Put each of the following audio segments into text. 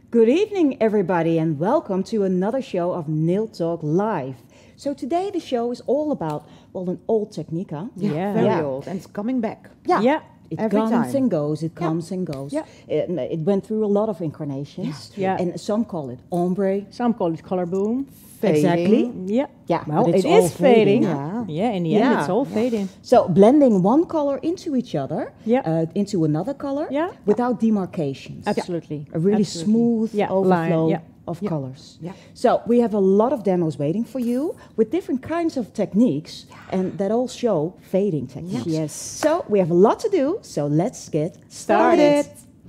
Good evening, everybody, and welcome to another show of Nail Talk Live. So today the show is all about, well, an old technique, huh? Yeah, Very old, and it's coming back. Yeah. It Every comes time. and goes, it comes and goes. Yeah. It went through a lot of incarnations. Yeah. And some call it ombre. Some call it color boom. Exactly. Yeah. Yeah, Well, but it's it all is fading. Yeah. Yeah, in the end, Yeah. it's all fading. So blending one color into each other, Yeah. into another color, Yeah. without demarcations. Absolutely. A really Absolutely. smooth Yeah, overflow line, yeah. of colors. Yeah. So we have a lot of demos waiting for you with different kinds of techniques, and that all show fading techniques. Yes. So we have a lot to do, so let's get started.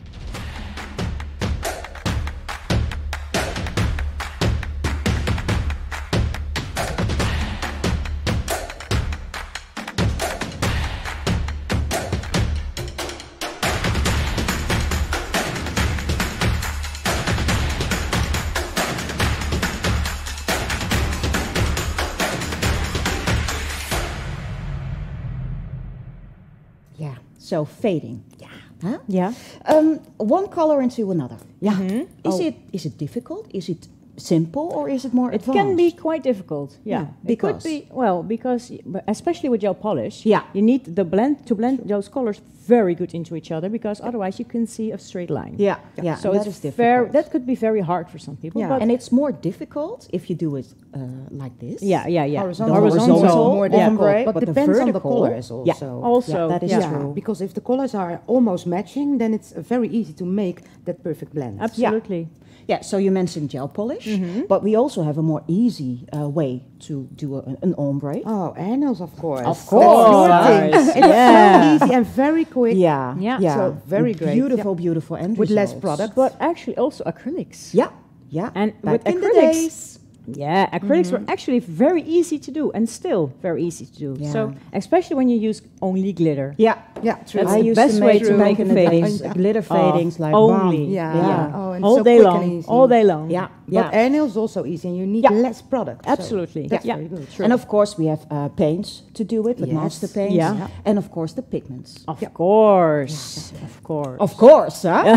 Yeah, so fading. Yeah. Huh? Yeah. One color into another. Yeah. Is it difficult? Is it simple, or is it more It advanced? can be quite difficult. Yeah. It could because? be, well, because especially with gel polish, Yeah. you need the blend to blend those colors very good into each other, because otherwise you can see a straight line. Yeah, yeah. So that it's is difficult. that could be very hard for some people. Yeah. But And it's more difficult if you do it like this. yeah. Horizontal, The horizontal, more yeah. difficult, Ombre, but but the depends on the vertical- colors also. Yeah. also, Yeah, that is yeah. true. Because if the colors are almost matching, then it's very easy to make that perfect blend. Absolutely. Yeah, so you mentioned gel polish, but we also have a more easy way to do an ombre. Oh, air nails, of course. Of course. That's your thing. Yes. It's Yeah. so easy and very quick. Yeah, Yeah. So very great. Beautiful, beautiful end With less results. product. But actually also acrylics. Yeah, yeah. And Back with in the acrylics, days. yeah, acrylics were actually very easy to do, and still very easy to do. Yeah. So especially when you use only glitter. Yeah, Yeah, true. That's I the used best to way make to back make in the fadings. days, glitter fadings like only. bam. Yeah. Yeah. Oh, and all so day quick long, and easy. all day long. Yeah, But yeah. air nails also easy, and you need Yeah. less product. so Absolutely. that's Yeah. very good. And of course, we have paints to do it with Yes. master paints. Yeah. And of course, the pigments. Of course, of course. Of course, huh?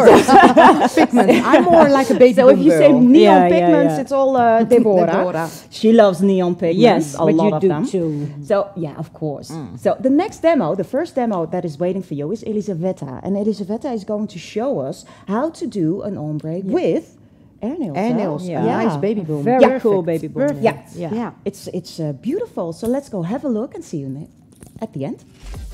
Pigment. I'm more like a baby So if boom you say girl. neon Yeah, yeah, pigments, yeah. it's all Deborah. Deborah. She loves neon pigments. Yes, a but lot you of do them. too. So yeah, of course. So the next demo, the first demo that is waiting for you is Elisabetta, and Elisabetta is going to show us how to do an ombre with air nails. Air huh? nails, Yeah. a nice baby boom. Very Yeah. cool Perfect. baby boom. Perfect. Yeah. Yeah. It's beautiful. So let's go have a look and see you at the end.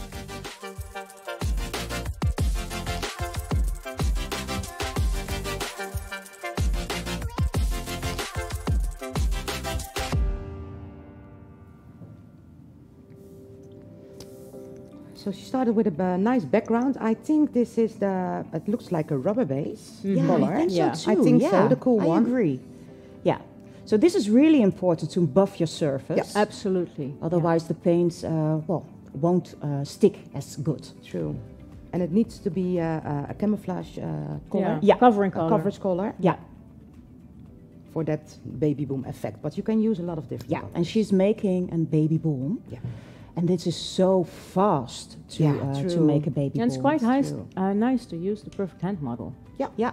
So she started with a nice background. I think this is it looks like a rubber base Yeah, color. I think Yeah. so I too. think so, yeah. the cool I one. agree. Yeah. So this is really important to buff your surface. Yes. Absolutely. Otherwise, the paints won't stick as good. True. And it needs to be a camouflage color. Yeah. Covering A color. coverage color Yeah, for that baby boom effect. But you can use a lot of different yeah. colors. And she's making a baby boom, Yeah. and this is so fast to Yeah, to true. make a baby And it's boom. quite true. nice to use the perfect hand model, Yeah, I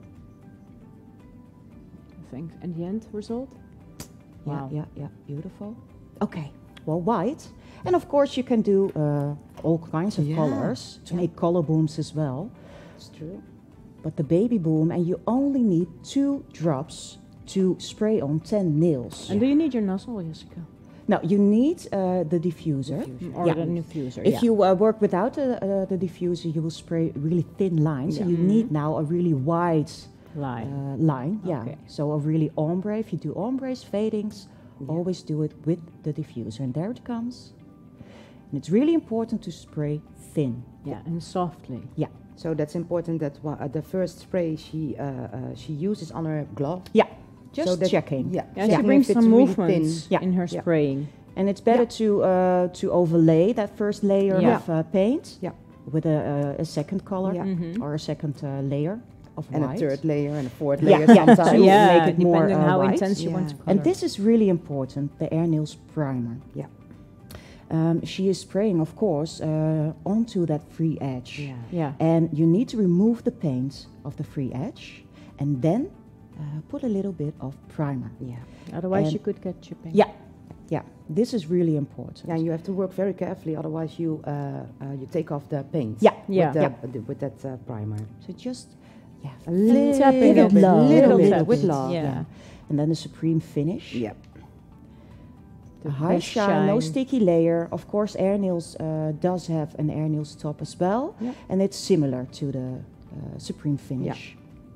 think. And the end result? Wow. yeah. Beautiful. Okay. Well, white, and of course you can do all kinds of Yeah. colors to make color booms as well. It's true. But the baby boom, and you only need 2 drops to spray on 10 nails. And do you need your nozzle, Jessica? Now you need the diffuser. Or Yeah. the diffuser? If you work without the diffuser, you will spray really thin lines. So Yeah. you need now a really wide line. line. Yeah. Okay. So a really ombre. If you do ombres, fadings, Yeah. always do it with the diffuser. And there it comes. And it's really important to spray thin. Yeah, and softly. So that's important that the first spray she uses on her glove. Yeah. Just So that- checking. Yeah. And she checking brings if it's some really movements thin. Yeah. in her Yeah. spraying. And it's better to overlay that first layer Yeah. of paint Yeah. with a second color Yeah. Mhm. or a second layer of And white. a third layer and a fourth Yeah, layer yeah, sometimes. to Yeah, make it more, depending on how white. intense you want to Yeah. color. And this is really important, the Air Nails primer. Yeah. She is spraying, of course, onto that free edge. Yeah. Yeah. And you need to remove the paint of the free edge And then put a little bit of primer. Yeah. Otherwise, And- you could get chipping. Yeah, yeah. This is really important. Yeah, and you have to work very carefully, otherwise you take off the paint. Yeah. Yeah. With that primer. So just A little tap it bit, a bit, little little bit, with taps. love. Yeah. And then the supreme finish. Yeah. A high best shine, no shine. sticky layer. Of course, Air Nails does have an Air Nails top as well. Yeah. And it's similar to the supreme finish.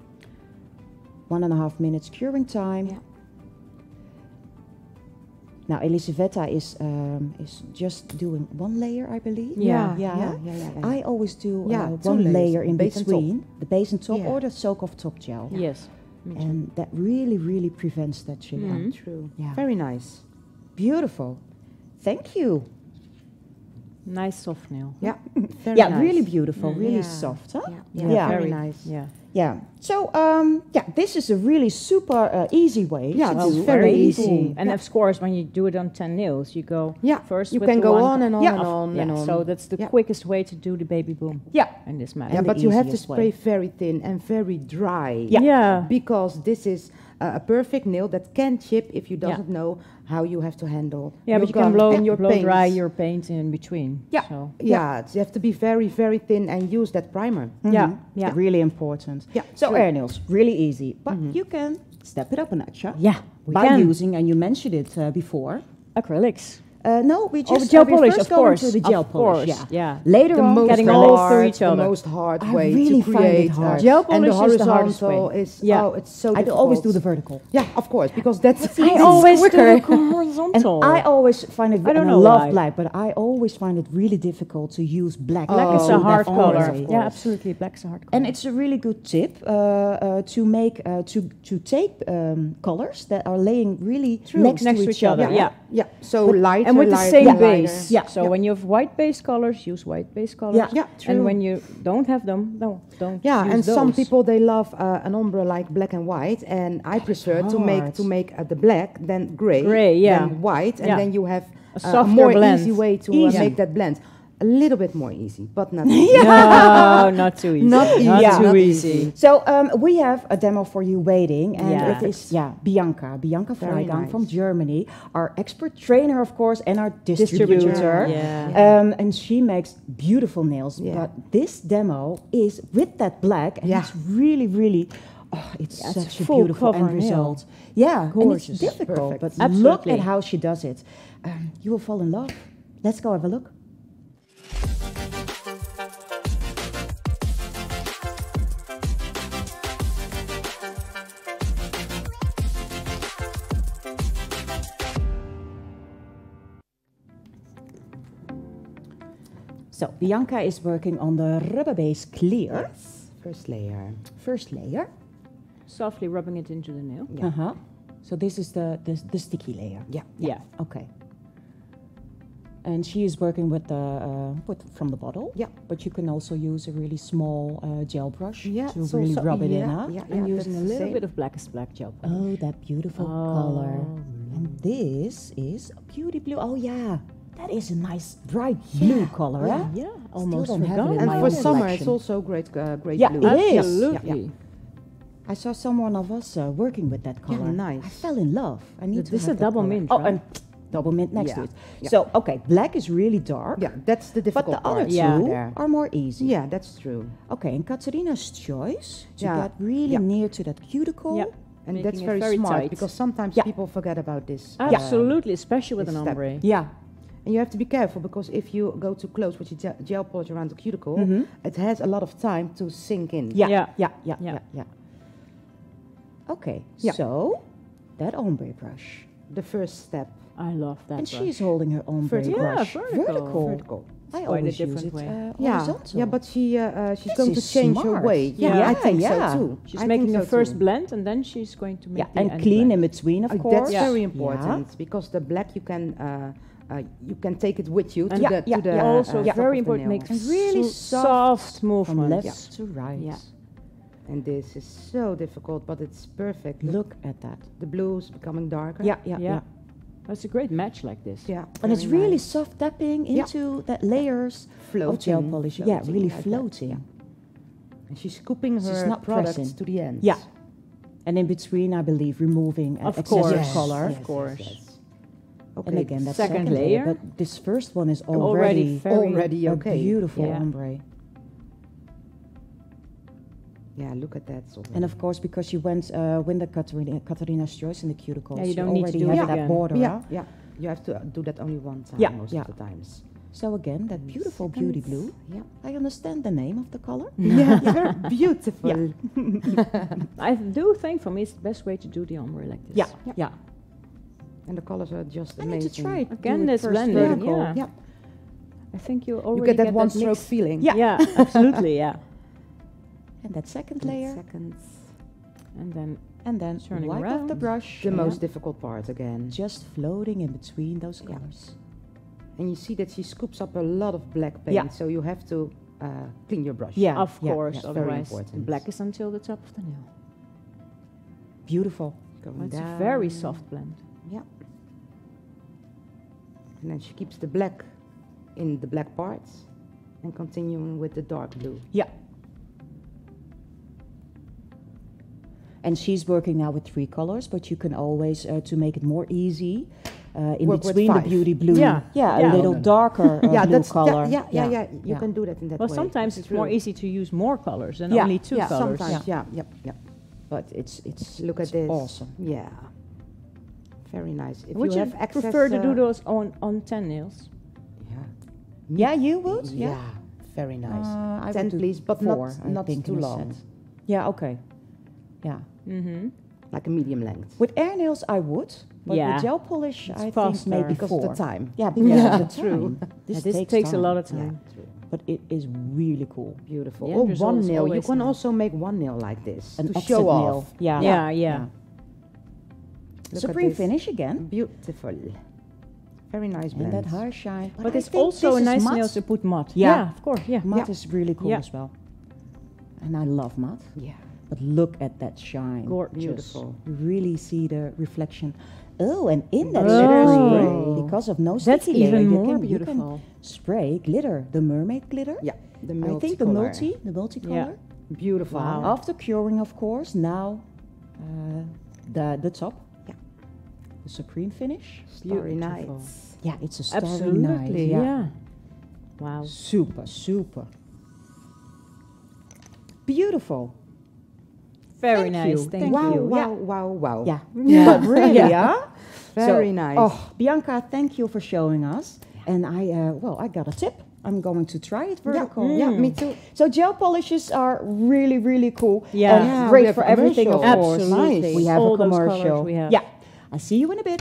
1.5 minutes curing time. Yeah. Now Elisaveta is just doing one layer, I believe. Yeah. Yeah. I always do Yeah, 2 one layers, layer in base and top. between, the base and top, Yeah. or the soak off top gel. Yes. Me too. And that really, really prevents that chipping. Mhm. True. Yeah. Very nice. Beautiful. Thank you. Nice soft nail. Yeah. Very Yeah, nice. really beautiful, really Yeah. soft, huh? Yeah. Yeah. Very nice. Yeah. Yeah. So, this is a really super easy way. Yeah, to it's do very a easy. boom. And of course, when you do it on 10 nails, you go Yeah. first You with can the go one on and on Yeah. and on yeah, and on. so that's the Yeah. quickest way to do the baby boom Yeah. in this Yeah, manner. And but the you have to easiest spray way. very thin and very dry. Yeah. Yeah. Because this is a perfect nail that can chip if you doesn't know how you have to handle. Yeah, your but you can gun blow, and your blow dry paints. your paint in between. Yeah. So. Yeah, you have to be very, very thin and use that primer. Yeah, Mhm. yeah. Really important. Yeah, So true. air nails, really easy, but you can step it up a notch. Huh? Yeah, we By can. using, and you mentioned it before. Acrylics. No, we just gel we're polish, first of going course. to the gel Of polish. course, yeah. Later The on, most getting hard, all through each the other. most hard I way really to find it create. hard. Gel and the polish is the hardest horizontal way. is Yeah. oh, it's so I difficult. always do the vertical. Yeah, of course, because that's I always do quicker. the horizontal. And I always find it, I don't and know love why. black, but I always find it really difficult to use black. Black is Oh, a hard that color. already. Yeah, absolutely. Black is a hard color. And it's a really good tip to make to take colors that are laying really next to each other. Yeah. Yeah, so But- lighter, and with the lighter, same lighter. base. Yeah. So when you have white base colors, use white base colors. Yeah. Yeah, true. And when you don't have them, no, don't. Yeah, use and some those. people they love an ombre like black and white, and I prefer to hard. make the black, then gray, Gray, yeah. then white, and Yeah. then you have A softer more blend. easy way to Easy. make that blend. A little bit more easy, but not No, not too easy. Not easy. Not Yeah. too Not easy. So we have a demo for you waiting, and Yeah. it is Bianca Very Freigang nice. from Germany, our expert trainer, of course, and our distributor. Yeah. And she makes beautiful nails. Yeah. But this demo is with that black, and Yeah. it's really, really. Oh, it's Yeah, it's such a full beautiful cover end nail. result. Yeah, and Gorgeous. it's difficult, Perfect. but look Absolutely. at how she does it. You will fall in love. Let's go have a look. So Bianca is working on the rubber base clear First layer. first layer. Softly rubbing it into the nail. Yeah. Uh-huh. So this is the sticky layer. Yeah. Yeah. Okay. And she is working with the from the bottle. Yeah. But you can also use a really small gel brush Yeah, to it's really also- rub it in. yeah, Huh? yeah, And yeah, using a that's the little same. bit of blackest black gel polish. Oh, that beautiful Oh. color. And this is a beauty blue. Oh yeah, that is a nice bright blue color. Huh? Yeah, almost don't have it forgot. in And my for own summer, collection. it's also great, great Yeah, blue. it is. Absolutely. I saw someone of us working with that color. nice. I fell in love. I need to This is have a that double color. mint, Oh, right? and double mint next to Yeah, it. yeah. So okay, black is really dark. Yeah, that's the But difficult the other part. two Yeah. There. are more easy. Yeah, that's true. Okay, and Katarina's choice to Yeah. get really Yeah. near to that cuticle. Yeah. And Making that's it very, very smart tight. because sometimes Yeah. people forget about this. Absolutely, especially with this an step. ombre. Yeah. And you have to be careful because if you go too close with your gel polish around the cuticle, Mhm. it has a lot of time to sink in. Yeah, Yeah. yeah, yeah, Yeah. yeah, yeah. Okay, Yeah. so that ombre brush. The first step. I love that And brush. she's holding her ombre Vertical. Yeah, brush. vertical. Vertical. I Quite a always use different it way. Yeah, horizontal. yeah, but she's This going to is change her smart. way. Yeah, I think yeah. so too. She's I making think the so first too. blend and then she's going to make yeah, the and end clean blend. in between, of That's course. very Yeah. important because the black you can take it with you to And the to the also top very of the important, nail. makes And really soft From movements. left to right. Yeah. And this is so difficult, but it's perfect. Look at that. The blue's becoming darker. Yeah, yeah, Yeah. yeah. That's a great match like this. Yeah. And it's very really nice. soft tapping Yeah. into that layers of gel polish. Yeah, floating really like that, floating. yeah. And she's scooping She's her not products pressing. to the end. Yeah, And in between, I believe, removing Of excessive course. color. Of course. Yes. Okay. And again, that's Second second layer. layer. But this first one is Already already a okay. beautiful Yeah. ombre. Yeah, look at that. Already. And of course, because you went with the Catarina's Choice in the cuticles, Yeah, you don't need to already do it have that again. border. yeah, Huh? yeah. You have to do that only one time Yeah, most yeah. of the times. So again, that beautiful beauty blue. Yeah. I understand the name of the color. Yeah, very beautiful. I do think for me it's the best way to do the ombre like this. Yeah, Yeah. yeah. And the colors are just I need amazing. to try it. Again, do it that's first blending. vertical. Yeah. Yeah. I think you already You get that one stroke mix. feeling. Yeah. Yeah, absolutely, yeah. And that second And layer. seconds. And then Turning wipe right off around. the brush. The Yeah. most difficult part again. Just floating in between those Yeah. colors. And you see that she scoops up a lot of black paint, Yeah. so you have to clean your brush. Yeah. Of course, yeah, very otherwise important. black is until the top of the nail. Beautiful. Going It's a down. very soft blend. Yeah. And then she keeps the black in the black parts and continuing with the dark blue. Yeah. And she's working now with 3 colors, but you can always, to make it more easy, in Work with between the 5. beauty blue, Yeah. yeah, Yeah. a little No, no. darker yeah, blue that's color. yeah. You can do that in that Well, way. sometimes it's more easy to use more colors than Yeah, only 2 yeah, colors. Sometimes, yeah, yep. But it's Look at it's this. awesome. Yeah. Very nice. If Would you have access, prefer to do those on 10 nails? Yeah. Yeah, you would. Yeah. Very nice. I 10 would do please, but 4, not I not think, too in a long. set. Yeah. Okay. Yeah. Mm-hmm. Like a medium length. With air nails, I would. But Yeah. with gel polish, It's I think faster. maybe Because 4. of the time. Yeah, because Yeah, of the true. time. This takes a time. lot of Yeah, time. true. But it is really cool. Beautiful. The Or end result one is nail. You always can nice. also make one nail like this An to accent show nail. off. Yeah. Yeah. Look at Supreme this. finish again. Beautiful. Very nice And blend. that high shine. But I it's think also this a is nice matte. nail to put matte. Yeah. Of course, yeah. Matte Yeah. is really cool Yeah. as well. And I love matte. Yeah. But look at that shine. Gorgeous. Beautiful. You really see the reflection. Oh, and in that Oh. spray, because of no That's sticky layer, even you more can beautiful. spray glitter, the mermaid glitter. Yeah. The I think the multicolor. Beautiful. Wow. After curing, of course, now the top. Yeah. The supreme finish. Starry Beautiful. nights. Yeah, it's a starry night. Absolutely, yeah. Wow. Super, super. Beautiful. Very Thank nice. you. Thank Wow, you. wow. Yeah. Yeah. But really, Yeah. huh? Very So- nice. Oh, Bianca, thank you for showing us. And I got a tip. I'm going to try it vertical. Yeah, me too. So gel polishes are really, really cool. Yeah. And Yeah, we great have for everything, of commercial. course. Absolutely. We have All a those colors commercial. we have. Yeah. I'll see you in a bit.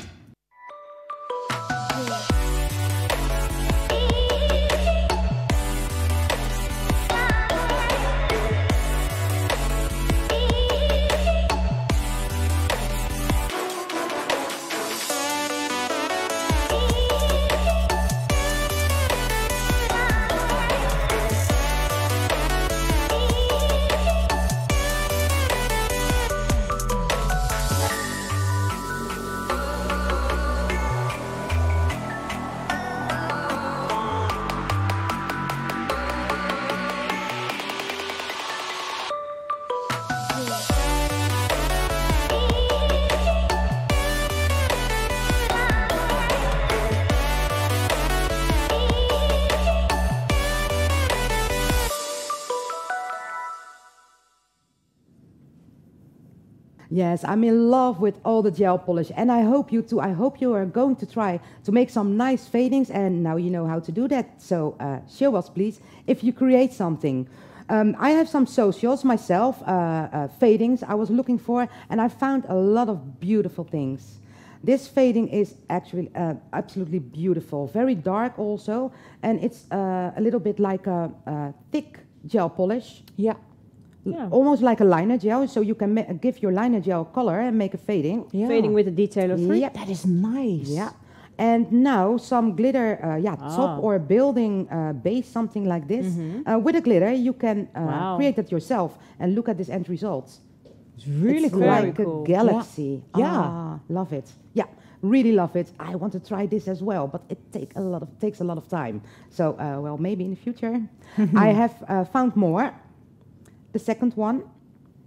Yes, I'm in love with all the gel polish, and I hope you too. I hope you are going to try to make some nice fadings, and now you know how to do that. So show us, please, if you create something. I have some socials myself, fadings I was looking for, and I found a lot of beautiful things. This fading is actually absolutely beautiful, very dark also, and it's a little bit like a thick gel polish. Yeah. Yeah. Almost like a liner gel, so you can give your liner gel color and make a fading. Yeah. Fading with a detail of 3. Yeah. That is nice. Yeah. And now some glitter, top or building base, something like this. With a glitter, you can Wow. create it yourself and look at this end result. It's really It's cool. Very like cool. a galaxy. Yeah. Ah, love it. Yeah, really love it. I want to try this as well, but it takes a lot of time. So, well, maybe in the future. I have found more. The second one,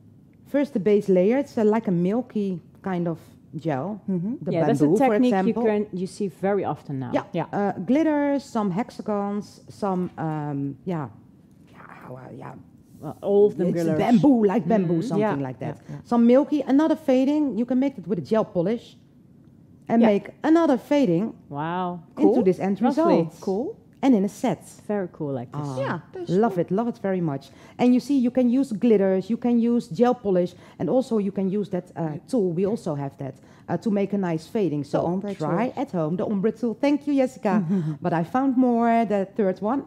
First, the base layer. It's like a milky kind of gel. The Yeah, that's a bamboo, for technique example. you see very often now. Yeah. Glitters, some hexagons, some All of them it's glitters. bamboo, like bamboo, something Yeah, like that. yeah. Some milky, another fading. You can make it with a gel polish, and Yeah. make another fading Wow. into this end Lovely. result. Cool. And in a set. Very cool like this. Yeah, that's Love it very much. And you see, you can use glitters, you can use gel polish, and also you can use that tool. We also have that to make a nice fading. So ombre try tool. at home the ombre tool. Thank you, Jessica. But I found more, the third one.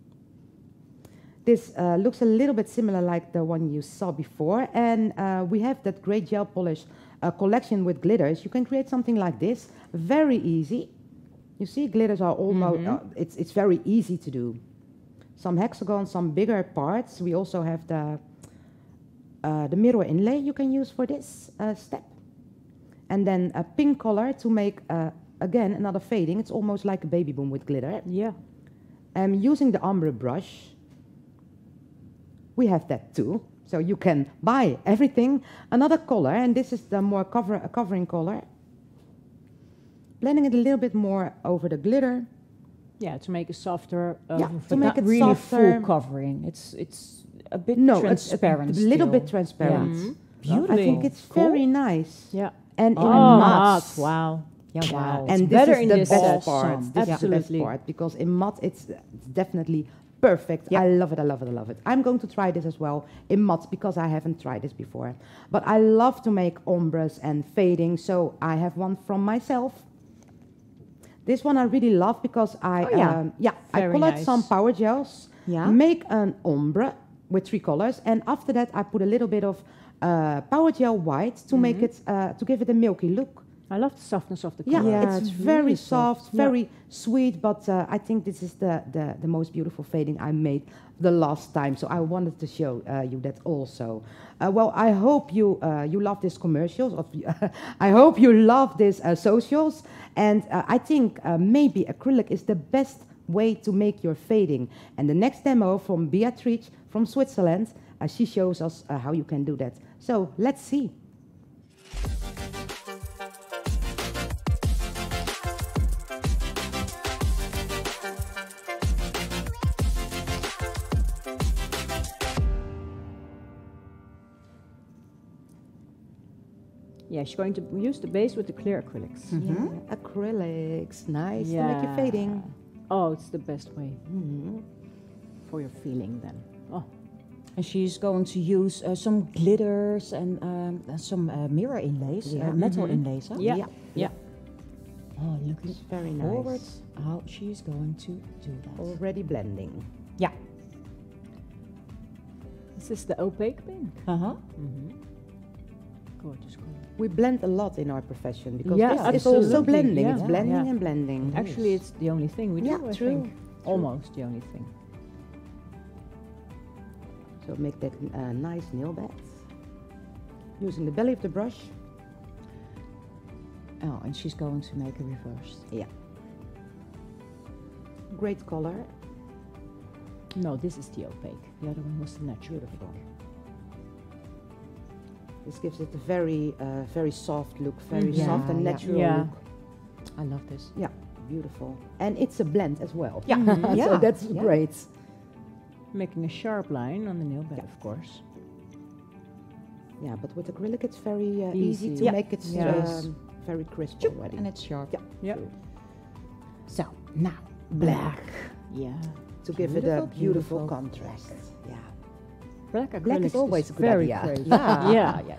This looks a little bit similar like the one you saw before. And we have that great gel polish collection with glitters. You can create something like this. Very easy. You see, glitters are almost, it's very easy to do. Some hexagons, some bigger parts. We also have the mirror inlay you can use for this step. And then a pink color to make, again, another fading. It's almost like a baby boom with glitter. Yeah. Using the ombre brush, we have that too. So you can buy everything. Another color, and this is the more covering color. Blending it a little bit more over the glitter. Yeah, to make it softer. Yeah, but to make not it really softer. full covering. It's a bit No, transparent. a little still. bit transparent. Yeah. Beautiful. I think it's very nice. Yeah. And in Oh, a matte. matte. Wow. Yeah, wow. It's And this better is in the this best set. part. Awesome. This is the best Absolutely. part because in matte it's definitely perfect. Yeah. I love it. I love it. I love it. I'm going to try this as well in matte because I haven't tried this before. But I love to make ombres and fading, so I have one from myself. This one I really love because I I Very colored nice. some power gels, Yeah. make an ombre with 3 colors, and after that I put a little bit of power gel white to make it to give it a milky look. I love the softness of the Yeah, color. Yeah, it's it's very really soft, soft. Yeah. very sweet, but I think this is the most beautiful fading I made the last time, so I wanted to show you that also. Well, I hope you love this commercials. I hope you love this socials, and I think maybe acrylic is the best way to make your fading. And the next demo from Beatrice from Switzerland, she shows us how you can do that. So let's see. Yeah, she's going to use the base with the clear acrylics. Yeah, acrylics, nice to make your fading. Oh, it's the best way for your feeling then. Oh, And she's going to use some glitters and some mirror inlays, Yeah. metal inlays. Huh? yeah. Yeah. Oh, looking It's very forward nice. how she's going to do that. Already blending. Yeah. This is the opaque pink. Uh-huh. Gorgeous color. We blend a lot in our profession because Yeah, this is also absolutely. blending. Yeah. It's blending Yeah. and blending. Actually, it's the only thing we do, Yeah, I true. think. Almost the only thing. So make that nice nail bed. Using the belly of the brush. Oh, and she's going to make a reverse. Yeah. Great color. No, this is the opaque. The other one was the natural. Beautiful. This gives it a very, very soft look, very Mhm. soft and Yeah, natural yeah. look. I love this. Yeah, beautiful. And it's a blend as well. Yeah. So Yeah. that's Yeah. great. Making a sharp line on the nail bed, of course. Yeah, but with acrylic it's very easy Easy. to Yeah. make it Yes. very crisp already. And it's sharp. Yeah. Yeah. So, now, Black. Yeah. To give it a Beautiful, beautiful beautiful contrast. Yeah. Black acrylics Black is always a good very idea. crazy. Yeah. yeah.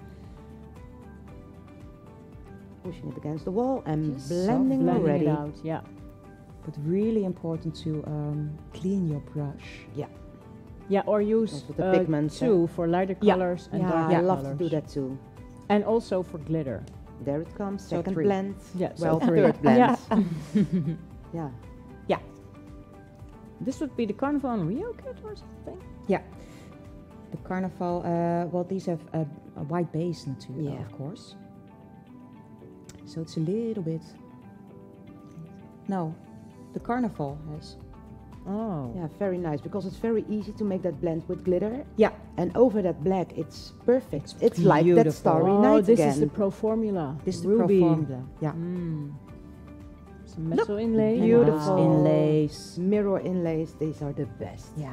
Pushing it against the wall and Just blending Blending already. it out, yeah. but really important to clean your brush. Yeah, or use Also the pigments, two for lighter Yeah. colors and Yeah, darker I love colors. to do that too. And also for glitter. There it comes, So second 3. blend. Yeah, so Well, 3. third blend. Yeah. Yeah. This would be the Carnival on Rio kit or something? The Carnival, well, these have a white base natuurlijk, Yeah. of course. So it's a little bit. No, the Carnival has. Oh. Yeah, very nice, because it's very easy to make that blend with glitter. Yeah. And over that black, it's perfect. It's like that beautiful. Starry Oh, Night this again. is the Pro Formula. This is the Ruby. Pro Formula. Yeah. Some metal inlay. And Beautiful. those inlays. Mirror inlays, these are the best. Yeah.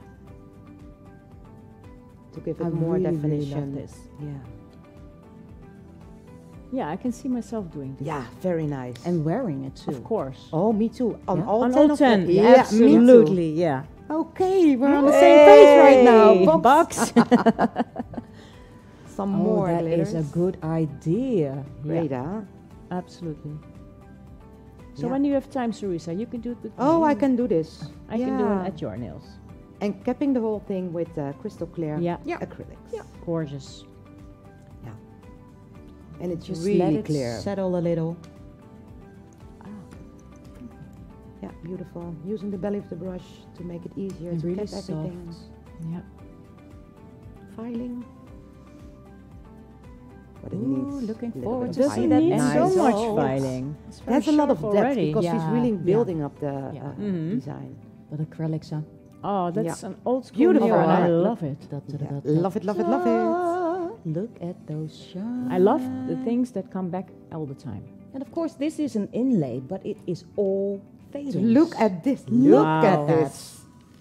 To give it I more really, definition. really love this. Yeah. Yeah, I can see myself doing this. Yeah, very nice. And wearing it too. Of course. oh, me too. On Yeah. all On 10 all of 10. them. Yeah, me too. absolutely. Yeah. Okay, we're on the same page right now. Hey, Box. box. Some Oh, more that glitters. is a good idea. Great, huh? Absolutely. So Yeah. when you have time, Sarisa, you can do it with Oh, me. I can do this. I can do Yeah. it at your nails. And capping the whole thing with crystal clear Yeah. Yeah. acrylics. Yeah. Gorgeous. And it's Just really let it clear. settle a little. Yeah, beautiful. Using the belly of the brush to make it easier And to really cap everything. soft. Yeah. Filing. But it Ooh, needs looking a little forward bit to of see Doesn't that filing. need nice. so much Oh. filing. It's very There's a lot of sharp depth already. because she's Yeah. really Yeah. building up the Yeah. design. But acrylics, huh? Oh, that's an old school Beautiful, nail, and I huh? love it. Yeah. Love it, love it, love it. Look at those shines. I love the things that come back all the time. And of course, this is an inlay, but it is all fading. Look at this. Look Wow. at this.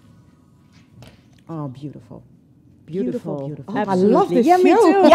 Oh, beautiful. Beautiful. Beautiful. Oh, I love Absolutely. this Yeah, me show. too.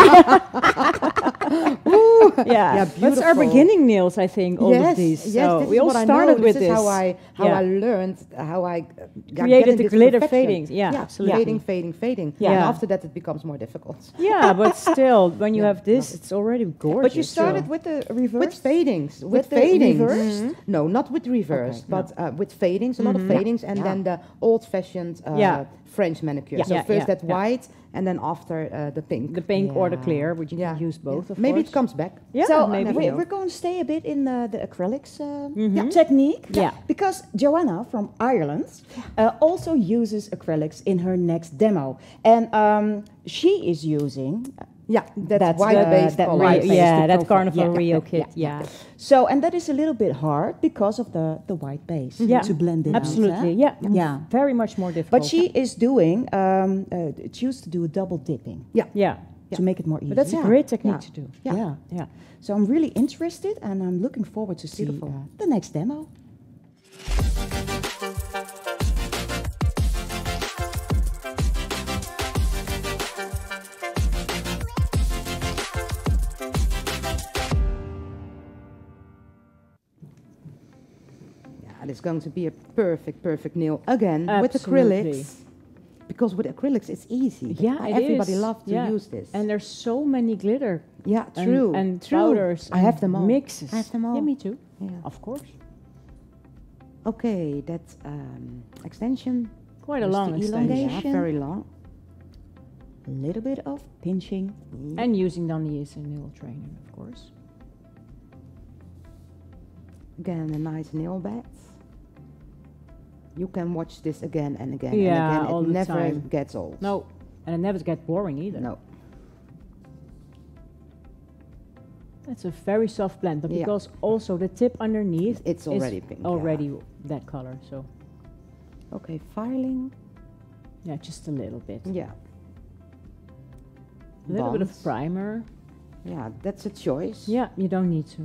Ooh. Yeah, Yeah, that's our beautiful. beginning nails, I think, all yes, of these. yes, So this we is all what I started know. with this. this. Is how Yeah. I learned, how I Created the this glitter perfection. fadings. Yeah, absolutely. Fading. Yeah. And after that, it becomes more difficult. Yeah, but still, when you Yeah, have this, love it. it's already gorgeous. But you started so- with the reverse? With fadings. With the fadings. reversed? No, not with reversed, Okay, but with fadings, a lot of fadings, and Yeah. then the old-fashioned Yeah. French manicure. Yeah. So Yeah, first yeah, that yeah. white, and then after the pink. the pink or the Yeah. clear, which you Yeah. can use both, of Maybe course. it comes back. Yeah, so maybe. we're going to stay a bit in the acrylics Mhm. technique. Yeah. Because Joanna from Ireland also uses acrylics in her next demo. And she is using... Yeah, that's That's white-based that color. white-based Yeah, that profile. Carnival Yeah, Rio yeah, kit. Yeah, So, and that is a little bit hard because of the white base Yeah. to blend it absolutely. out. Yeah, Yeah. very much more difficult. But she is doing, choose to do a double dipping yeah, to make it more easy. but that's Yeah. a great technique Yeah. to do. Yeah. Yeah. So I'm really interested and I'm looking forward to see Beautiful. the next demo. Yeah, and it's going to be a perfect nail again with Absolutely. acrylics. Because with acrylics, it's easy. Yeah, it Everybody is. loves to Yeah. use this. And there's so many glitter yeah, and- true. and true. powders. I have and them all. Mixes. I have them all. Yeah, me too. Yeah. Of course. Okay, that extension. Quite a Just long the extension. Yeah, very long. A little bit of pinching. And using Dundee as a nail trainer, of course. Again, a nice nail bed. You can watch this again and again Yeah, and again. all It the never time. gets old. No, and it never gets boring either. No. It's a very soft blend, but Yeah. because also the tip underneath It's already pink. is already that color. So Okay, filing. yeah, just a little bit. Yeah. A little bit of Bonds. primer. Yeah, that's a choice. Yeah, you don't need to.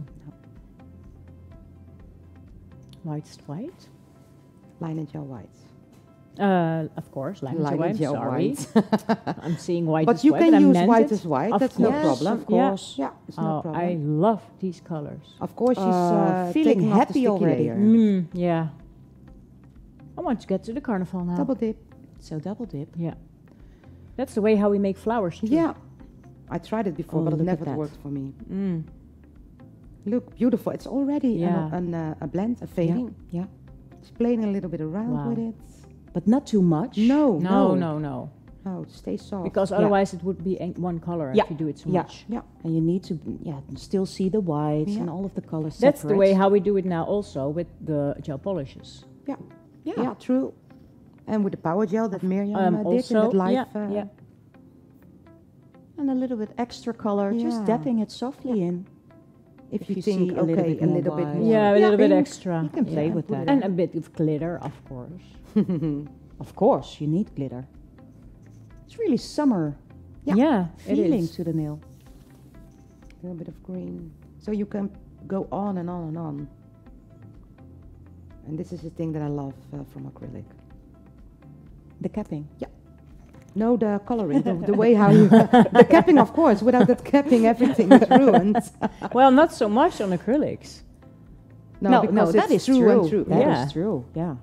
White's white. Line and gel white. Of course, lime Lime is white. and gel Sorry, white. I'm seeing white But as you white. can but I use meant white it. as white. Of That's no course, problem. of course. Yeah, it's no Oh, problem. I love these colors. Of course, she's feeling taking off the happy sticky already. layer. Yeah. I want to get to the carnival now. Double dip. So double dip. Yeah. That's the way how we make flowers too. Yeah. I tried it before, Oh, but it look at never that. worked for me. Mm. Look, beautiful. It's already Yeah. a blend, a fading. Yeah. Just playing a little bit around Wow. with it. But not too much. No, No. No, stay soft. Because Yeah. otherwise it would be one color Yeah. if you do it too Yeah. much. Yeah. And you need to still see the whites Yeah. and all of the colors That's the way separate. how we do it now also with the gel polishes. Yeah. Yeah. Yeah, true. And with the power gel that Miriam did in also, that live. yeah. And a little bit extra color, just Yeah. dapping it softly in. If you see think, a little okay, bit a more little bit white. more. Yeah, a little bit pink, extra. You can play with that. And a bit of glitter, of course. Of course, you need glitter. It's really summer Yeah, it feeling is. to the nail. A little bit of green. So you can go on and on and on. And this is the thing that I love from acrylic. The capping. No, the coloring, the way how you... the capping, of course. Without that capping, everything is ruined. Well, not so much on acrylics. No, because that it's is true true. and true. That Yeah. is true. Yeah.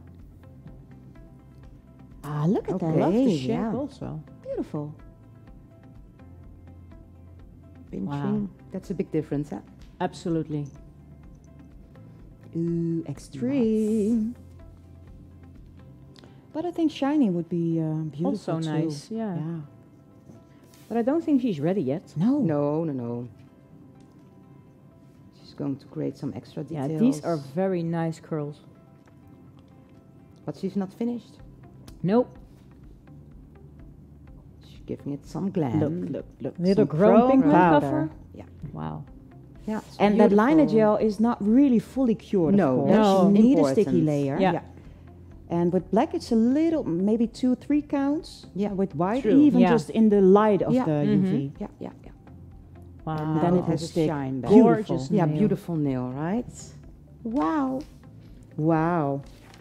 Ah, look at I that. love the Okay, shape yeah. also. Beautiful. Pinching. That's a big difference, huh? Absolutely. Ooh, extreme. But I think shiny would be beautiful Also too. nice, yeah. Yeah. But I don't think she's ready yet. No. No. She's going to create some extra details. Yeah, these are very nice curls. But she's not finished. Nope. She's giving it some glam. Look. Little Some chrome pink powder. cover. Yeah. Wow. Yeah. it's And that liner beautiful. gel is not really fully cured, No, of course. no. You need a sticky Important. layer. Yeah. And with black, it's a little, maybe 2-3 counts. Yeah, With white, true. even Yeah. just in the light of Yeah. the UV. Yeah. Wow. And then now it will has a stick. shine back. Gorgeous Yeah, nail. beautiful nail, right? Wow. Wow.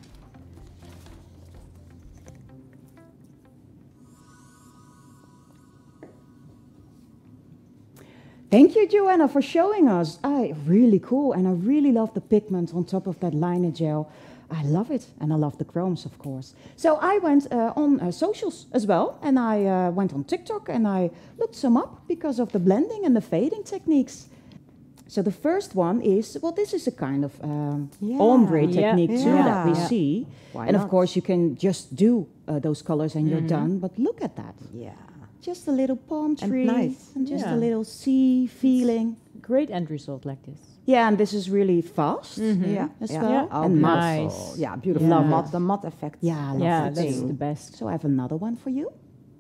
Thank you, Joanna, for showing us. Really cool, and I really love the pigment on top of that liner gel. I love it, and I love the chromes, of course. So I went on socials as well, and I went on TikTok, and I looked some up because of the blending and the fading techniques. So the first one is, well, this is a kind of Yeah. ombre Yeah. technique too that we Yeah. see. Why And of not? course, you can just do those colors and you're done, but look at that. Yeah. Just a little palm And tree nice. and just Yeah. a little sea feeling. Great end result like this. Yeah, and this is really fast Yeah. as yeah. well. Yeah. Oh, And beautiful. nice. Yeah, beautiful. Yeah. The matte effect. Yeah, I love Yeah, that that's too. the best. So I have another one for you.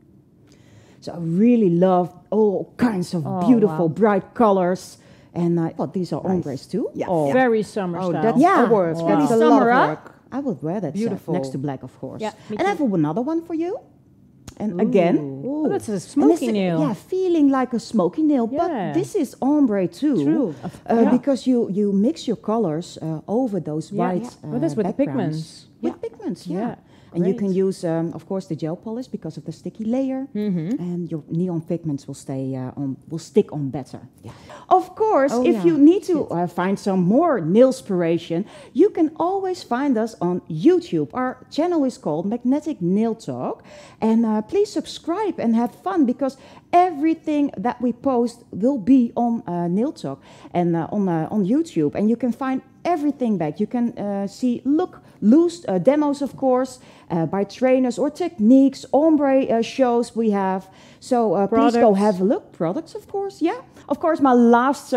So I really love all kinds of Oh, beautiful, wow. bright colors. And well, these are Nice. ombres too. Yeah. Oh, yeah. Very summer Oh, style. that's yeah, a work. Wow. That's a Summer, lot of huh? work. I would wear that Beautiful. next to black, of course. Yeah, me And I too. have another one for you. And again, Oh, that's a and smoky this- nail. Yeah, feeling like a smoky nail. Yeah. But this is ombre too. True. Yeah. Because you mix your colors over those Yeah, white yeah. Well, that's with the backgrounds. pigments. With Yeah. pigments, yeah. Yeah, And you great. can use, of course, the gel polish because of the sticky layer, and your neon pigments will stick on better. Yeah. Of course, Oh, if yeah. you need to find some more nailspiration, you can always find us on YouTube. Our channel is called Magnetic Nail Talk, and please subscribe and have fun because everything that we post will be on Nail Talk and on YouTube, and you can find everything back. You can see loose demos, of course, by trainers or techniques, ombre shows we have. So please go Products. have a look. Products, of course, yeah. Of course, my last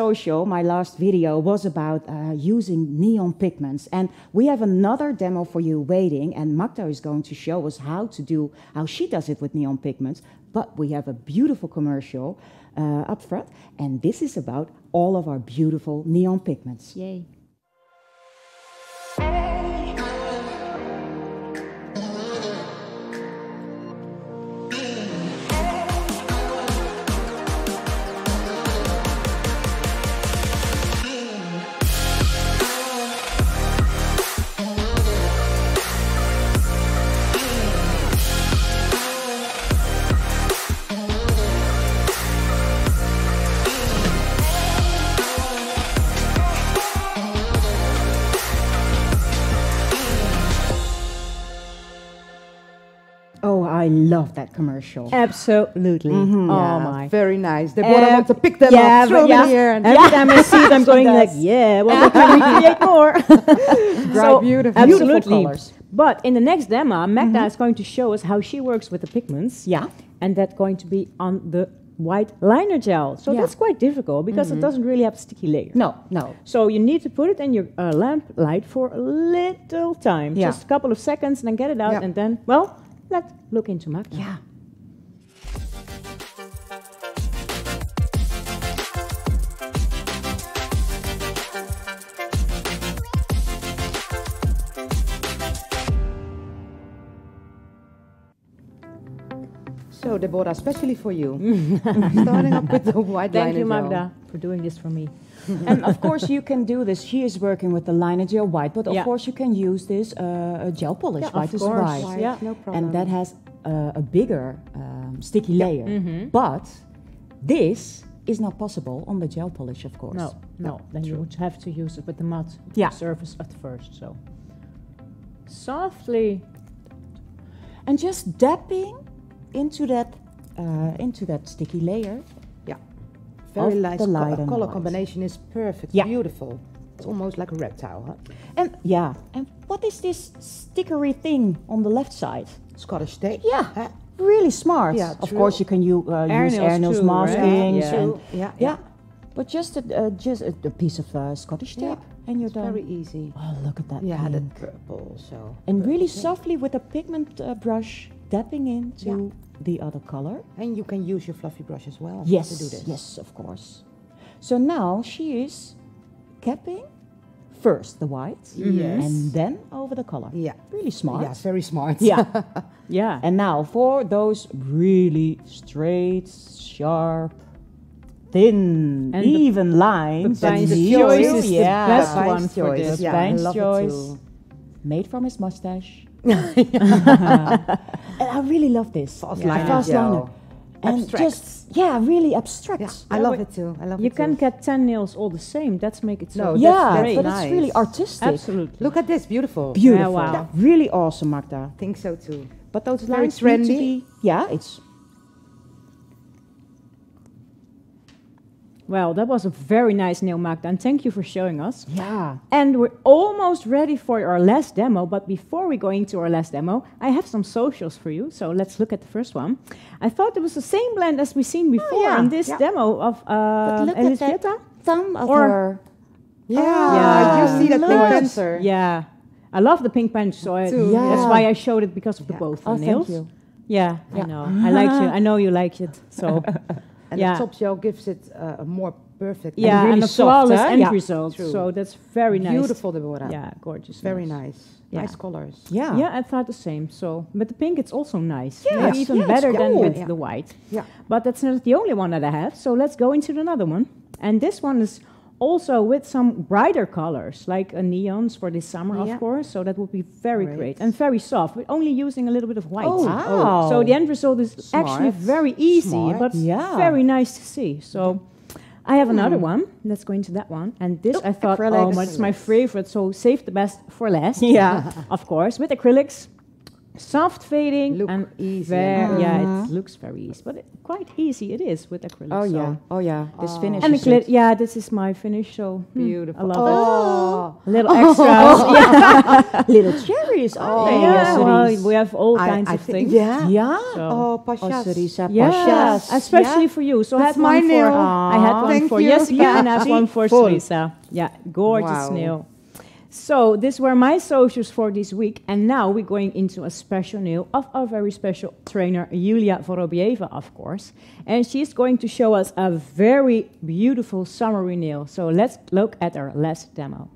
video was about using neon pigments. And we have another demo for you waiting. And Magda is going to show us how she does it with neon pigments. But we have a beautiful commercial up front. And this is about all of our beautiful neon pigments. Yay. Oh, I love that commercial. Absolutely. Oh Yeah, my. very nice. The boy wants to pick them yeah, up, throw but them yeah, in here, and every time I see it, I'm going like, yeah, well, we can recreate more. Right, beautiful. Absolutely. colors. But in the next demo, Magda is going to show us how she works with the pigments. Yeah. And that's going to be on the white liner gel. So Yeah. that's quite difficult because it doesn't really have a sticky layer. No, no. So you need to put it in your lamp light for a little time, Yeah. just a couple of seconds, and then get it out, Yeah. and then, well, let's look into Magda. Yeah. So, Deborah, especially for you. Starting up with the white Thank you, liner gel. Magda, for doing this for me. And of course you can do this. She is working with the liner gel white, but of Yeah. course you can use this gel polish Yeah, white of as course. white. White, Yeah. no problem. And that has a bigger sticky layer. But this is not possible on the gel polish, of course. No. Then you would have to use it with the matte Yeah. surface at first. So softly. And just dabbing into that sticky layer. Yeah. Very Of nice. the light and the Color white. combination is perfect. Yeah. Beautiful. It's almost like a reptile, huh? And and what is this stickery thing on the left side? Scottish tape. Yeah, Huh? really smart. Yeah, Of true. course you can use nails air nails too, right? masking. Yeah. And Yeah. but just a piece of Scottish tape Yeah. and you're It's done. very easy. Oh, look at that Yeah, pink. that purple. So. And really softly with a pigment brush dabbing into the other color. And you can use your fluffy brush as well. Yes, To do this. yes, of course. So now she is capping first the white Yes. and then over the color. Yeah. Really smart. Yeah, very smart. Yeah. Yeah. And now for those really straight, sharp, thin, And even lines. the Pijn's and choice needles, is the yeah. best Pijn's one for choice. this. Yeah, Pijn's I love choice. it too. Made from his mustache. And I really love this. Fast Yeah. liner Fast gel. liner. And Abstract. just, really abstract. Yeah, I love it too. I love You it can too. get 10 nails all the same. That's make it so. No, Yeah, that's but nice. it's really artistic. Absolutely. Look at this, beautiful. Beautiful. Yeah, wow. Really awesome, Magda. I think so too. But those Very lines need to trendy. be, it's Well, that was a very nice nail, Magda, and thank you for showing us. yeah. And we're almost ready for our last demo, but before we go into our last demo, I have some socials for you, so let's look at the first one. I thought it was the same blend as we've seen before yeah, in this yeah. demo of But look at Elisabetta. that thumb of Or- her. Yeah, Yeah. you see that pink Look. pencil. Yeah, I love the pink punch, so Too. Yeah. that's why I showed it because of the Yeah. both Oh, nails. thank you. Yeah, Yeah. I know. I like you. I know you like it. So And Yeah. the top gel gives it a more perfect. yeah, really and a soft, flawless huh? end Yeah. result. True. So that's very nice. Beautiful, Deborah. Yeah, gorgeous. Very nails. nice. Yeah. Nice colors. Yeah. Yeah, I thought the same. So, but the pink, it's also nice. Yes, Maybe even yeah, it's better than cool. with Yeah. the white. Yeah. But that's not the only one that I have. So let's go into another one. And this one is also with some brighter colors, like neons for this summer, Yeah. of course. So that would be very Great. great and very soft. We're only using a little bit of white. Oh, wow. So the end result is actually Smart. very easy, Smart. but Yeah. very nice to see. So I have another one. Let's go into that one. And this I thought, oh, acrylics. it's my favorite. So save the best for last. Yeah. Of course, with acrylics. Soft fading Look and easy. yeah, it looks very easy, but quite easy it is with acrylics. Oh, so. yeah. Oh, yeah. This finish And the is it. yeah, this is my finish. So Beautiful. I love Oh. it. Little extras. Yeah, Little cherries, aren't they? yeah. Well, Cerise? we have all I- kinds I of think- things. Yeah. Yeah. So, Oh, Oh, Pashas. Cerisa, yeah, Pashas. especially Yeah. for you. So I That's had one my for nail. I had one Thank for you. Jessica and I have See? one for Full. Teresa. Yeah, gorgeous Wow. nail. So these were my socials for this week, and now we're going into a special nail of our very special trainer Julia Vorobieva, of course, and she's going to show us a very beautiful summery nail. So let's look at our last demo.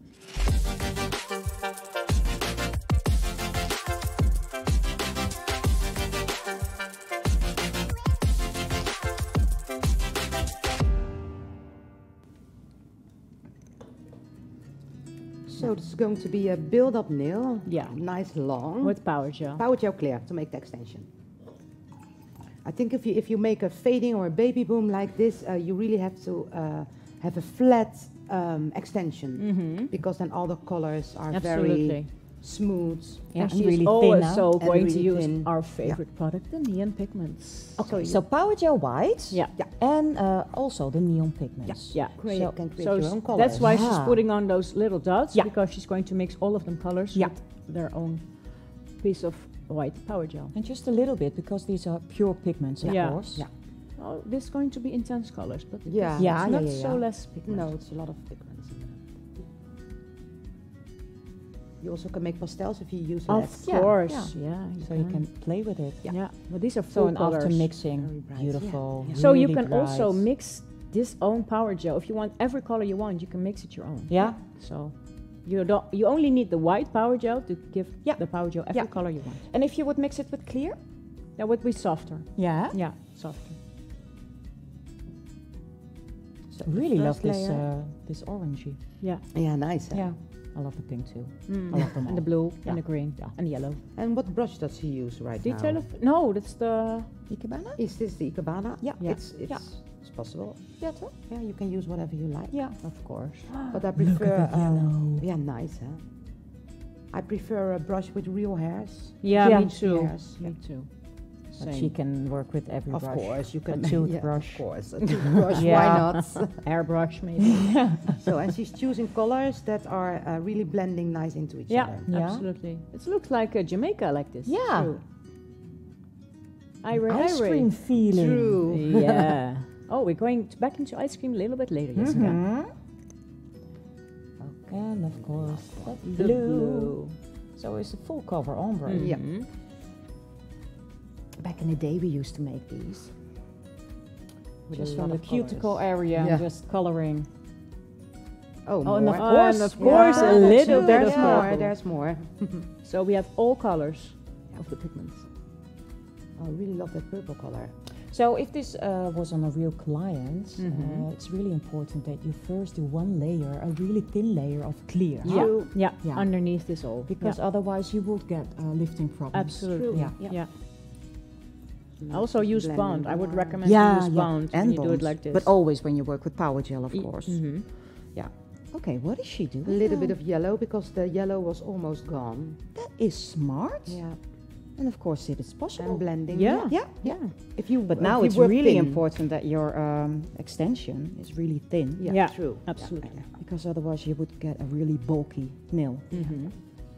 So this is going to be a build-up nail. Yeah. Nice long. With power gel. Power gel clear to make the extension. I think if you make a fading or a baby boom like this, you really have to have a flat extension because then all the colors are Absolutely. very smooth. Yeah, and she's really thin also And going to really use thin. our favorite product, the neon pigments. Okay, so power gel white. Yeah. Yeah. And also the neon pigments. Yeah. Create, So- can create So your own colors. that's why she's Yeah. putting on those little dots, Yeah. because she's going to mix all of them colors Yeah. with their own piece of white power gel. And just a little bit, because these are pure pigments, of Yeah. course. Yeah. Oh, this is going to be intense colors, but it Yeah. is Yeah, not yeah, yeah, so yeah. less pigment. No, it's a lot of pigments in there. You also can make pastels if you use Of less. Yeah, course, yeah. So you can play with it. Yeah. But these are So full and colors. after mixing, Very bright, beautiful. yeah. So you really can also bright. mix this own power gel. If you want every color you want, you can mix it your own. Yeah. So you only need the white power gel to give Yeah. the power gel every Yeah. color you want. And if you would mix it with clear, That would be softer. Yeah. Yeah, softer. So really love First this layer. this orangey. Yeah. Yeah, nice. Huh? Yeah. I love the pink too. Mm. I love them And the all. blue, Yeah. and the green, Yeah. and the yellow. And what brush does she use right Detail now? of no, that's the Ikebana? Is this the Ikebana? Yeah. Yeah. It's possible. Yeah, toch? Yeah, you can use whatever you like. Yeah, of course. But I prefer. the yellow. Yeah, nice, huh? I prefer a brush with real hairs. yeah, Yeah. me too. Yes. Me too. But Same. she can work with every Of brush. course, you can. A toothbrush. Yeah, of course, a toothbrush. Yeah. Why not? Airbrush maybe. So, and she's choosing colors that are really blending nice into each Yeah, other. Yeah. absolutely. It looks like Jamaica like this. Yeah. True. Ivory, Ice ivory. cream feeling. True. Yeah. Oh, we're going back into ice cream a little bit later, Jessica. Mhm. And of course, the The blue. So it's a full cover ombre. Mhm. Yeah. Back in the day, we used to make these. With Just a from lot the of cuticle colors. area, Yeah. just coloring. Oh, Oh, and more. of course, and of course, yeah, a that's little it. bit There's of more. purple. There's more. So we have all colors of the pigments. I really love that purple color. So if this was on a real client, Mhm. it's really important that you first do one layer, a really thin layer of clear. Yeah, True. yeah, Yeah. underneath this all. Because Yeah. otherwise you would get lifting problems. Absolutely. Yeah. Yeah. Also use Blending bond. I would more. recommend Yeah, to use yeah. bond And when you do it bonds. like this. But always when you work with power gel, of Y- course. mhm. Okay, what is she doing? A little now? bit of yellow because the yellow was almost gone. That is smart. Yeah. And of course it is possible. And blending. Yeah. Yeah. Yeah. If you. But if now you it's work really thin. important that your extension is really thin. Yeah. Yeah, True. absolutely. Yeah. Because otherwise you would get a really bulky nail. Mhm.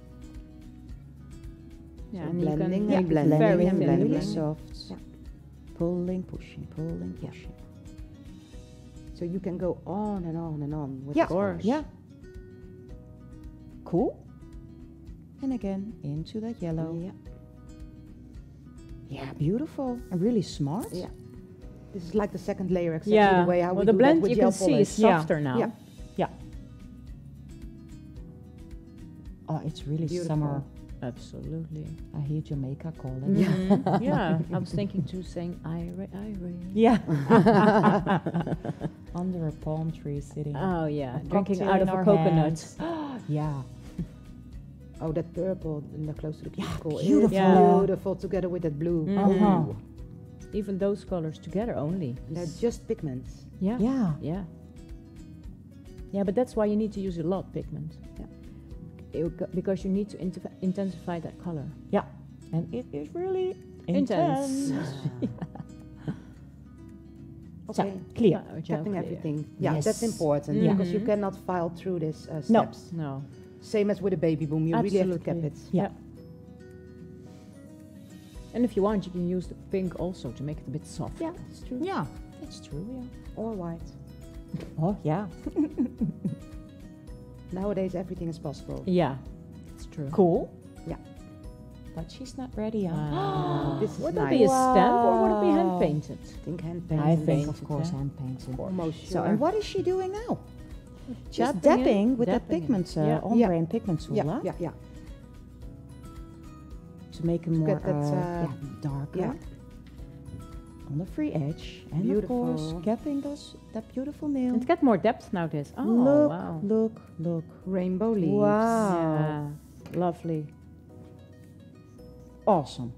Yeah, So and you can blending make and it blending very and thin. blending. Really Yeah. soft. Yeah. Pulling, pushing, pulling, pushing. So you can go on and on and on with Yeah. the colors. Yeah. Cool. And again into that yellow. Yeah. Yeah, beautiful and really smart. Yeah. This is like the second layer, exactly Yeah, the way how well, we the do blend that with you gel can see polish. is softer now. Yeah. Oh, it's really Beautiful. summer. Absolutely. I hear Jamaica calling. Mhm. Yeah, I was thinking too, saying ivory, ivory. Yeah. Under a palm tree sitting. Oh yeah, A drinking cocktail out in of a our coconut. hands. Yeah. Oh, that purple in the close to the Yeah, cuticle is beautiful. Yeah. beautiful together with that blue. Mhm. Uh-huh. Even those colors together only. They're just pigments. Yeah. Yeah. Yeah. Yeah, but that's why you need to use a lot pigment. Yeah. Because you need to intensify that color. And it is really Intense. intense. Okay. So, clear. Tapping everything. Yeah, Yes. that's important Yeah. because you Mhm. cannot file through this No. steps. No. Same as with a baby boom, you really have to cap Absolutely. it. Yeah. And if you want, you can use the pink also to make it a bit soft. Yeah, that's true. Yeah, that's true, yeah. Or white. Oh, yeah. Nowadays, everything is possible. Yeah, it's true. Cool. Yeah. But she's not ready, huh? This is Would nice. that be a stamp or would it be hand Wow. painted? I think hand I painted. think, of painted, course, huh? hand painted. Almost So, sure. and what is she doing now? Just Dapping it? dapping with that Dapping it. pigment, Yeah. ombre Yeah. and pigment tool, huh? Yeah, yeah, yeah. To make it To more get that, darker. yeah. On the free edge. And Beautiful. of course, capping that beautiful nail. And get more depth nowadays. Oh, look, wow. look, look. Rainbow leaves. Wow. Yeah, lovely. Awesome.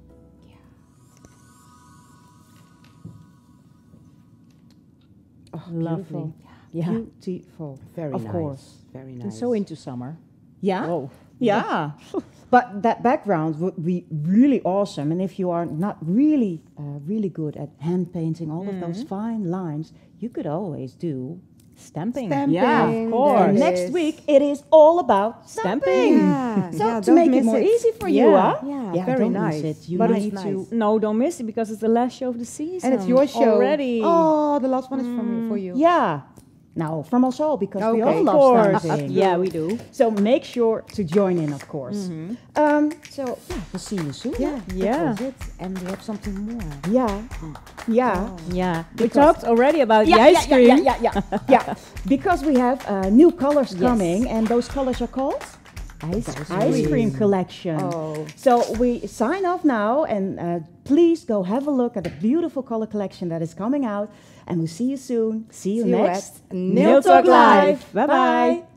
Oh, Lovely. Yeah. Yeah. Beautiful. Very Of nice. course. Very nice. And so into summer. Yeah. Whoa. Yeah. But that background would be really awesome. And if you are not really, really good at hand painting all of those fine lines, you could always do Stamping. Stamping. Yeah, of course. There And it next is. week it is all about stamping. Yeah, So yeah, to don't make it miss more it. easy for you, Yeah. huh? Yeah, very don't nice. miss it. You But need it's to. nice. No, don't miss it because it's the last show of the season. And it's your show. already. Oh, the last one is from for you. Yeah. Now, from us all, because we Okay. all Of love course. stamping. Yeah, we do. So make sure to join in, of course. So yeah, we'll see you soon. Yeah, Yeah. that was it. And we have something more. Yeah. Yeah. Yeah. We Because- talked already about Yeah, the ice yeah, cream. yeah, yeah, yeah, yeah. Because we have new colors Yes. coming, and those colors are called ice cream collection. Oh. So we sign off now, and please go have a look at the beautiful color collection that is coming out. And we'll see you soon. See you next at Nail Talk Live. Bye-bye.